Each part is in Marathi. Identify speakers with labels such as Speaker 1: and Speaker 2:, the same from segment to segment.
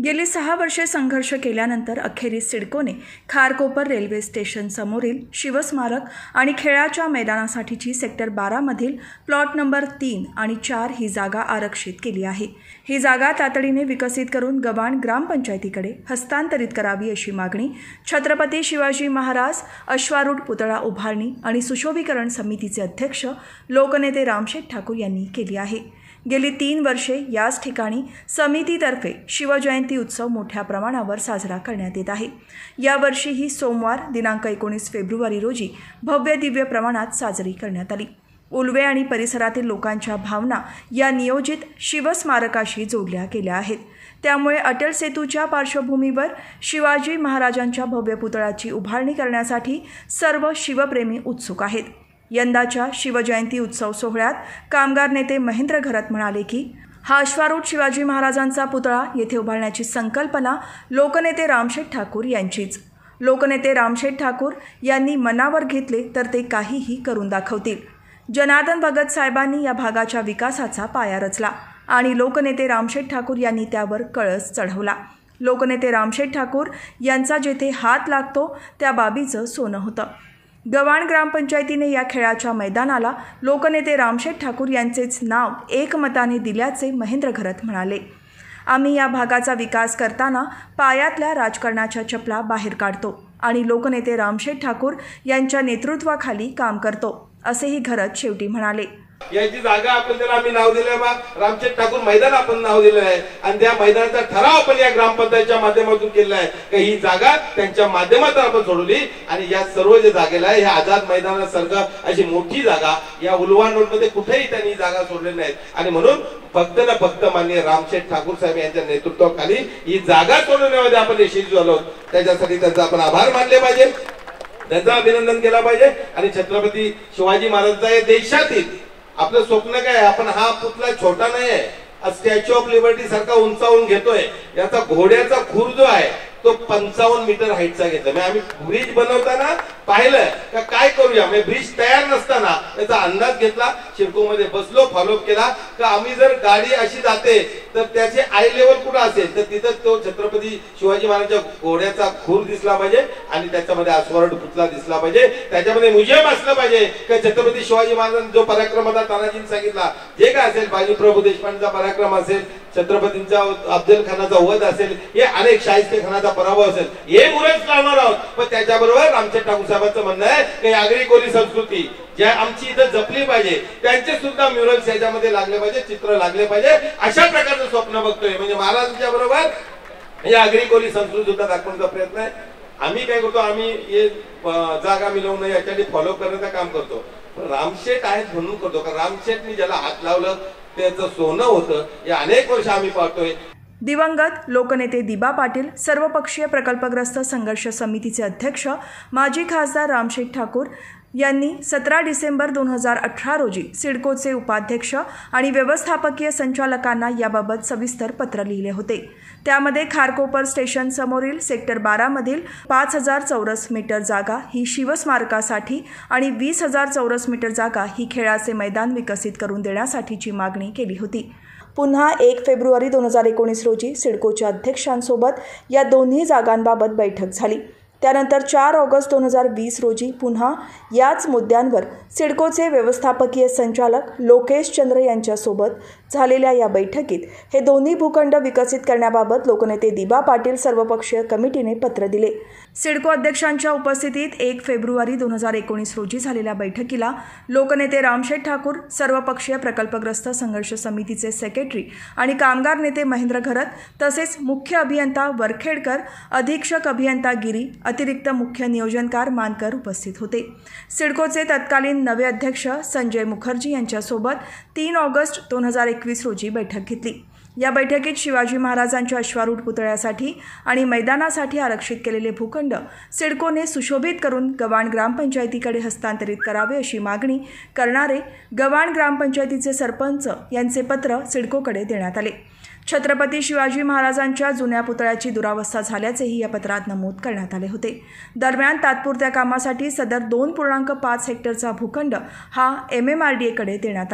Speaker 1: गेली 6 वर्षे संघर्ष केल्यानंतर अखेरीस सिडकोने खारकोपर रेल्वे स्टेशन समोरील शिवस्मारक आणि खेळाच्या मैदानासाठीची सेक्टर 12 मधील प्लॉट नंबर 3 आणि 4 ही जागा आरक्षित केली आहे। ही जागा तातडीने विकसित करून गव्हाण ग्रामपंचायतीकडे हस्तांतरित करावी अशी मागणी छत्रपती शिवाजी महाराज अश्वारूढ पुतळा उभारणी आणि सुशोभीकरण समितीचे अध्यक्ष लोकनेते रामशेठ ठाकूर यांनी केली आहे। गेली 3 वर्षे याच ठिकाणी समितीतर्फे शिवजयंती उत्सव मोठ्या प्रमाणावर साजरा करण्यात येत आहे। यावर्षीही सोमवार दिनांक 19 फेब्रुवारी रोजी भव्य दिव्य प्रमाणात साजरी करण्यात आली। उल्वे आणि परिसरातील लोकांच्या भावना या नियोजित शिवस्मारकाशी जोडल्या गेल्या आहेत। त्यामुळे अटल सेतूच्या पार्श्वभूमीवर शिवाजी महाराजांच्या भव्य पुतळ्याची उभारणी करण्यासाठी सर्व शिवप्रेमी उत्सुक आहेत। यंदाच्या शिवजयंती उत्सव सोहळ्यात कामगार नेते महेंद्र घरत म्हणाले की हा अश्वारूढ शिवाजी महाराजांचा पुतळा येथे उभारण्याची संकल्पना लोकनेते रामशेठ ठाकूर यांचीच। लोकनेते रामशेठ ठाकूर यांनी मनावर घेतले तर ते काहीही करून दाखवतील। जनार्दन भगत साहेबांनी या भागाच्या विकासाचा पाया रचला आणि लोकनेते रामशेठ ठाकूर यांनी त्यावर कळस चढवला। लोकनेते रामशेठ ठाकूर यांचा जेथे हात लागतो त्या बाबीचं सोनं होतं। गव्हाण ग्रामपंचायतीने या खेळाच्या मैदानाला लोकनेते रामशेठ ठाकूर यांचेच नाव एकमताने दिल्याचे महेंद्र घरत म्हणाले। आम्ही या भागाचा विकास करताना पायातल्या राजकारणाच्या चपला बाहेर काढतो आणि लोकनेते रामशेठ ठाकूर यांच्या नेतृत्वाखाली काम करतो असेही घरत शेवटी म्हणाले।
Speaker 2: याची जागा आपण त्याला आम्ही नाव दिलं बा रामशेठ ठाकूर मैदान आपण नाव दिलेलं आहे आणि त्या मैदानाचा ठराव आपण या ग्रामपंचायतीच्या माध्यमातून केलेला आहे की ही जागा त्यांच्या माध्यमातून आपण सोडवली आणि या सर्व जे जागेला आहे ह्या आझाद मैदानासारखं अशी मोठी जागा या उल्वान रोड मध्ये कुठेही त्यांनी जागा सोडलेली नाही आणि म्हणून फक्त ना फक्त माननीय रामशेठ ठाकूर साहेब यांच्या नेतृत्वाखाली ही जागा सोडवण्यामध्ये आपण यशस्वी झालो। त्याच्यासाठी त्यांचा आपण आभार मानले पाहिजे, त्यांचं अभिनंदन केलं पाहिजे आणि छत्रपती शिवाजी महाराजांचा या देशातील आपलं स्वप्न काय आहे, आपण हा पुतळा छोटा नाही आहे, स्टॅच्यू ऑफ लिबर्टी सारखा उंचावून घेतोय। याचा घोड्याचा खूर जो आहे तो 55 मीटर हाईटचा घेतला। म्हणजे आम्ही ब्रिज बनवताना पाहिलं का काय करूया, म्हणजे ब्रिज तयार नसताना त्याचा अंदाज घेतला, शिडको मध्ये बसलो, फॉलोअप केला का आम्ही जर गाडी अशी जाते तर त्याचे आय लेवल कुठं असेल तर तिथं तो छत्रपती शिवाजी महाराजांच्या घोड्याचा खूर दिसला पाहिजे आणि त्याच्यामध्ये अश्वारूढ पुतळा दिसला पाहिजे, त्याच्यामध्ये म्युझियम असलं पाहिजे की छत्रपती शिवाजी महाराजांनी जो पराक्रम होता तानाजींनी सांगितला जे काय असेल, बाजी प्रभू देशपांडेचा पराक्रम असेल, छत्रपतींचा अफजल खानाचा वध असेल, हे अनेक शाहिस्ते खानाचा पराभव असेल, हे मुळच लावणार आहोत। पण त्याच्याबरोबर रामशेठ ठाकूर साहेबांचं म्हणणं आहे की आगरी कोली संस्कृती ज्या आमची इथं जपली पाहिजे त्यांचे सुद्धा म्युरल्स याच्यामध्ये लागले पाहिजे, चित्र लागले पाहिजे, अशा प्रकारचं स्वप्न बघतोय। म्हणजे महाराजांच्या बरोबर या आगरी कोली संस्कृती सुद्धा दाखवण्याचा प्रयत्न आहे। आम्ही काय करतो, आम्ही हे जागा मिळवणं याच्यासाठी फॉलो करण्याचं काम करतो, रामशेठ आहेत म्हणून करतो का रामशेठनी ज्याला हात लावलं त्याचं सोनं होतं। या अनेक वर्ष आम्ही पाहतोय।
Speaker 1: दिवंगत लोकनेते दिबा पाटील, सर्वपक्षीय प्रकल्पग्रस्त संघर्ष समितीचे अध्यक्ष माजी खासदार रामशेठ ठाकूर यांनी 17 डिसेंबर 2018 रोजी सिडकोचे उपाध्यक्ष आणि व्यवस्थापकीय संचालकांना याबाबत सविस्तर पत्र लिहिले होते। त्यामध्ये खारकोपर स्टेशन समोरील सेक्टर 12 मधील 5000 चौरस मीटर जागा ही शिवस्मारकासाठी आणि 20,000 चौरस मीटर जागा ही खेळाचे मैदान विकसित करून देण्यासाठीची मागणी केली होती। पुन्हा 1 फेब्रुवारी 2019 रोजी सिडकोच्या अध्यक्षांसोबत या दोन्ही जागांबाबत बैठक झाली। त्यानंतर 4 ऑगस्ट 2020 रोजी पुन्हा याच मुद्द्यांवर सिडकोचे व्यवस्थापकीय संचालक लोकेश चंद्र यांच्यासोबत झालेल्या या बैठकीत हे दोन्ही भूखंड विकसित करण्याबाबत लोकनेते दिबा पाटील सर्वपक्षीय कमिटीने पत्र दिले। सिडको अध्यक्षांच्या उपस्थितीत 1 फेब्रुवारी 2019 रोजी झालेल्या बैठकीला लोकनेते रामशेठ ठाकूर, सर्वपक्षीय प्रकल्पग्रस्त संघर्ष समितीचे सेक्रेटरी आणि कामगार नेते महेंद्र घरत तसेच मुख्य अभियंता वरखेडकर, अधीक्षक अभियंता गिरी, अतिरिक्त मुख्य नियोजनकार मानकर उपस्थित होते। सिडकोचे तत्कालीन नवे अध्यक्ष संजय मुखर्जी यांच्यासोबत 3 ऑगस्ट 2021 रोजी बैठक घेतली। या बैठकीत शिवाजी महाराजांच्या अश्वारूढ पुतळ्यासाठी आणि मैदानासाठी आरक्षित केलेले भूखंड सिडकोने सुशोभित करून गव्हाण ग्रामपंचायतीकडे हस्तांतरित करावे अशी मागणी करणारे गव्हाण ग्रामपंचायतीचे सरपंच यांचे पत्र सिडकोकडे देण्यात आले। छत्रपती शिवाजी महाराजांच्या जुन्या पुतळ्याची दुरावस्था झाल्याचेही या पत्रात नमूद करण्यात आले होते। दरम्यान तात्पुरत्या कामासाठी सदर 2.5 हेक्टरचा भूखंड हा MMRDA कडे देण्यात आला।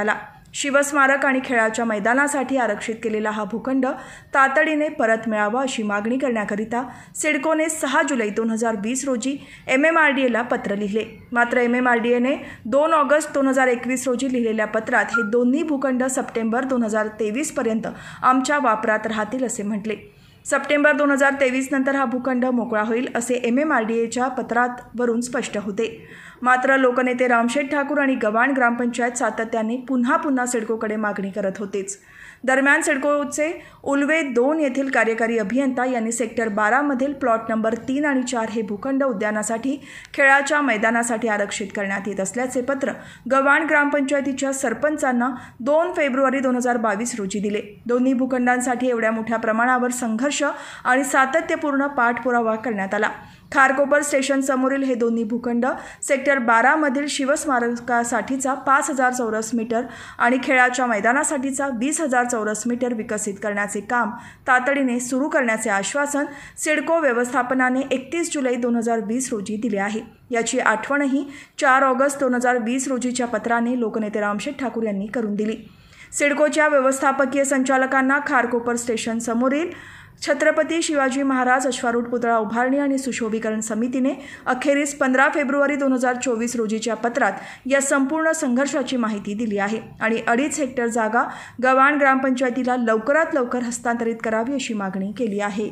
Speaker 1: शिवस्मारक आणि खेळाच्या मैदानासाठी आरक्षित केलेला हा भूखंड तातडीने परत मिळावा अशी मागणी करण्याकरिता सिडकोने 6 जुलै 2020 रोजी MMRDAला पत्र लिहिले. मात्र MMRDAने 2 ऑगस्ट 2021 रोजी लिहिलेल्या पत्रात हे दोन्ही भूखंड सप्टेंबर 2023 पर्यंत आमच्या वापरात राहतील असे म्हटले. सप्टेंबर 2023 नंतर हा भूखंड मोकळा होईल असे MMRDAच्या पत्रावरून स्पष्ट होते. मात्र लोकनेते रामशेठ ठाकूर आणि गव्हाण ग्रामपंचायत सातत्याने पुन्हा सिडकोकडे मागणी करत होतेच. दरम्यान सिडकोचे उल्वे 2 येथील कार्यकारी अभियंता यांनी सेक्टर 12 मधील प्लॉट नंबर 3 आणि 4 हे भूखंड उद्यानासाठी खेळाच्या मैदानासाठी आरक्षित करण्यात येत असल्याचे पत्र गव्हाण ग्रामपंचायतीच्या सरपंचांना 2 फेब्रुवारी 2022 रोजी दिले. दोन्ही भूखंडांसाठी एवढ्या मोठ्या प्रमाणावर संघर्ष आणि सातत्यपूर्ण पाठपुरावा करण्यात आला. खारकोपर स्टेशन समोरील हे दोन्ही भूखंड सेक्टर 12 मधील शिवस्मारकासाठीचा 5,000 चौरस मीटर आणि खेळाच्या मैदानासाठीचा 20,000 चौरस मीटर विकसित करण्याचे काम तातडीने सुरू करण्याचे आश्वासन सिडको व्यवस्थापनाने 31 जुलै 2020 रोजी दिले आहे. याची आठवणही 4 ऑगस्ट 2020 रोजीच्या पत्राने लोकनेते रामशेठ ठाकूर यांनी करून दिली. सिडकोच्या व्यवस्थापकीय संचालकांना खारकोपर स्टेशन समोरील छत्रपती शिवाजी महाराज अश्वारूढ पुतळा उभारणी आणि सुशोभीकरण समितीने अखेरीस 15 फेब्रुवारी 2024 रोजीच्या पत्रात या संपूर्ण संघर्षाची माहिती दिली आहे आणि 2.5 हेक्टर जागा गव्हाण ग्रामपंचायतीला लवकरात लवकर हस्तांतरित करावी अशी मागणी केली आहे.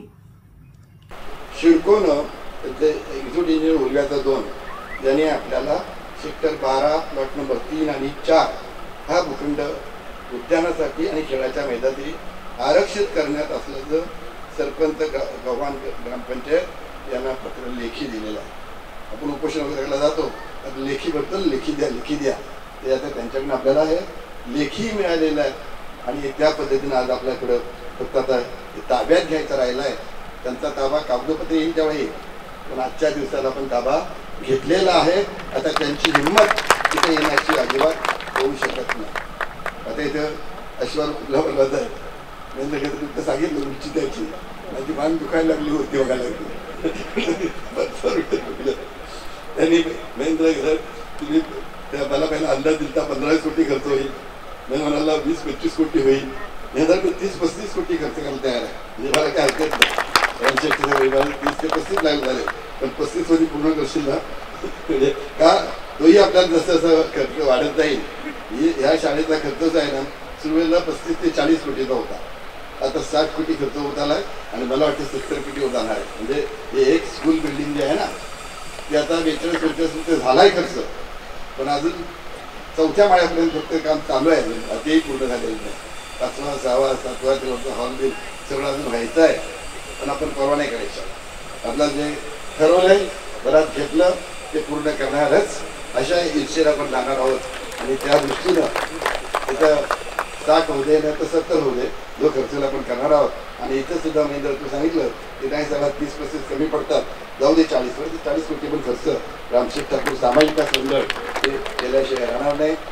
Speaker 3: सिडकोनं एक्झिक्युटिव्ह इंजिनियर उल्व्याचा 2 यांनी आपल्याला सेक्टर 12 प्लॉट नंबर 3 आणि 4 हा भूखंड उद्यानासाठी आणि खेळाच्या मैदानासाठी आरक्षित करण्यात असल्याचं सरपंच गव्हाण ग्रामपंचायत यांना पत्र लेखी दिलेलं आहे. आपण उपोषण वगैरेला जातो लेखीबद्दल लेखी द्या ते आता त्यांच्याकडून आपल्याला हे लेखी मिळालेलं आहे आणि त्या पद्धतीनं आज आपल्याकडं फक्त आता ताब्यात घ्यायचा राहिला आहे. त्यांचा ताबा कागदोपत्र येईल तेव्हा येईल, पण आजच्या दिवसाला आपण ताबा घेतलेला आहे. आता त्यांची हिंमत तिथे येण्याची अजिबात होऊ शकत नाही. आता इथं अश्वारूढ आहे नंतर सांगितलं उंची त्याची माझी मान दुखायला लागली होती बघायला लागली. त्यांनी महेंद्र घर तुम्ही मला पहिला अंदाज दिलता 15 कोटी खर्च होईल, मी म्हणाला 20-25 कोटी होईल, नंतर मी 30-35 कोटी खर्च करायला तयार आहे. म्हणजे मला काय हरकत नाही. 30 ते 35 लाख झाले, पण 35 मध्ये पूर्ण करशील ना म्हणजे का तोही आपल्याला जसं जसं खर्च वाढत जाईल. या शाळेचा खर्च जो आहे ना सुरुवातीला 35 ते 40 कोटीचा होता, आता 60 कोटी खर्च होत आलाय आणि मला वाटतं 70 कोटी होत जाणार आहे. म्हणजे हे एक स्कूल बिल्डिंग जे आहे ना ते आता 42-45 झालाय खर्च, पण अजून 4थ्या माळ्यापर्यंत फक्त काम चालू आहे. तेही पूर्ण झालेलं नाही. 5वा 6वा 7वा हॉल बिल सगळं अजून व्हायचं आहे, पण आपण परवा नाही करायचं. आपलं जे ठरवलंय बराच घेतलं ते पूर्ण करणारच अशा इच्छेला आपण जाणार आहोत आणि त्या दृष्टीनं तिथं 60 होऊ दे नाही तर 70 होऊ दे जो खर्चला आपण करणार आहोत. आणि इथं सुद्धा महेंद्र तू सांगितलं की नाही सगळ्यात 30% कमी पडतात, जाऊ दे 40 कोटी पण खर्च रामशेठ ठाकूर सामाजिक मंडळ ते केल्याशिवाय राहणार नाही.